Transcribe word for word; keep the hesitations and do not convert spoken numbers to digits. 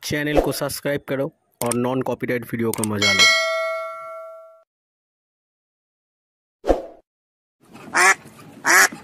Channel को subscribe करो और नॉन कॉपीराइट वीडियो का मजा लो।